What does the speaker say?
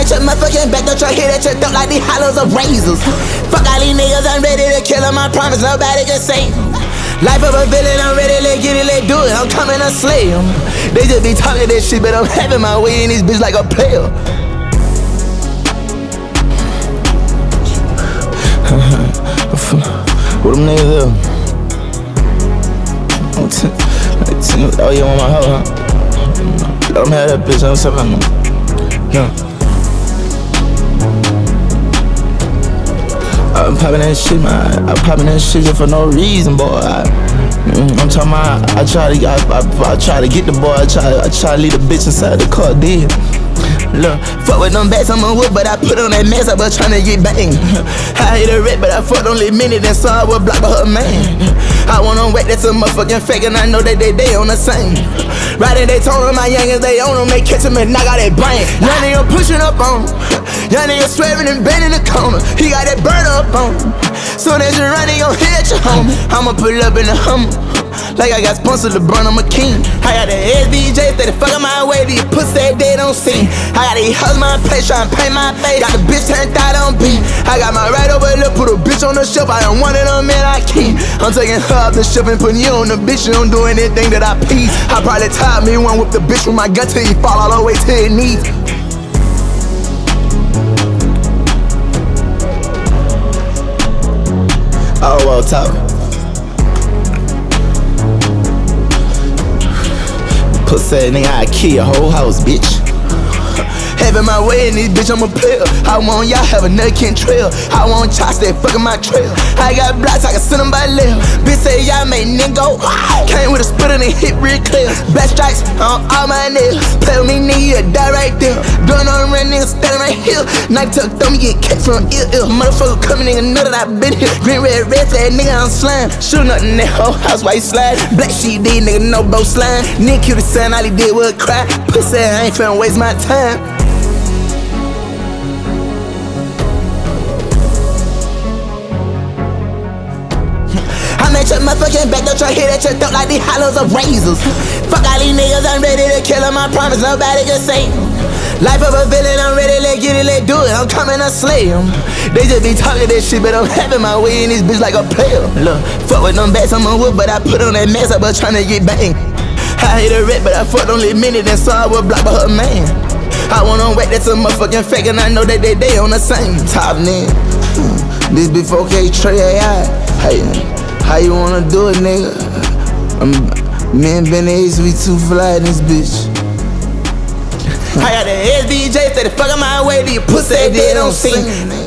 make your motherfucking back, don't try to hit at your throat like these hollows of razors. Fuck all these niggas, I'm ready to kill them, I promise nobody can save them. Life of a villain, I'm ready, let's get it, let's do it, I'm coming to slay them. They just be talking this shit, but I'm having my way in this bitch like a player. What them niggas do? Oh, you want my hoe, huh? Let them have that bitch, I'm saying. Yeah. I'm popping that shit, man. I'm popping that shit for no reason, boy. I'm talking about, I try to get the boy, I try to leave the bitch inside the car dead. Look, fuck with them bats, I'm a whip, but I put on that mask, I was tryna get banged. I hate a rat, but I fucked only minute, and so I was blocked by her man. I want them wet, that's a motherfucking fake, and I know that they on the same. Riding Daytona, my youngins, they own them, they catch them and knock out their brain. Young nigga pushing up on him, young nigga swerving and bending the corner. He got that bird up on him, soon as you run, he gon' hit your home. I'ma pull up in the Hummer, like I got sponsored LeBron, I'm a king. I got the SBJ, stay the fuck on my way, these pussy they don't see. I got these hugs my place, tryna paint my face. Got the bitch turned out on beat. I got my right over there, put a bitch on the shelf. I don't want it on man, I keep. I'm taking her off the shelf and putting you on the bitch. You don't do anything that I please. I probably tied me one with the bitch with my gun till he fall all the way to his knees. Oh, well, top. Pussy nigga, I kill your whole house, bitch. Having my way in this bitch, I'm a player. I want y'all have another Kentrell. I want y'all stay fucking my trail. I got blocks, I can send them by left. Bitch say y'all made nigga go. Came with a spit and it hit real clear. Black stripes on all my nails. Play with me, nigga, you die right there. Doing on the red nigga standing right here. Night tuck, throw me, get kicked from ill. Motherfucker coming, nigga, know that I been here. Green, red, flag, nigga, I'm slime. Shooting up in that whole house while you slide. Black sheet, D, nigga, no bow slime. Nigga, cute the son, all he did was cry. Pussy, I ain't finna waste my time. Make your motherfucking back, don't try to hit at your throat like these hollows of razors. Fuck all these niggas, I'm ready to kill them, I promise nobody can save them. Life of a villain, I'm ready, let's get it, let's do it, I'm coming to slay them. They just be talking this shit, but I'm having my way in this bitch like a player. Look, fuck with them bats, I'm a whip, but I put on that mask, I was tryna get banged. I hate a rat, but I fucked only minute, and so I was blocked by her man. I want them wet, that's a motherfucking fake, and I know that they on the same top, nigga. This before K-Trey AI. How you wanna do it, nigga? Me and BNYX, we too fly in this bitch. I got the SBJ, stay the fuck on my way, these pussy they don't sing.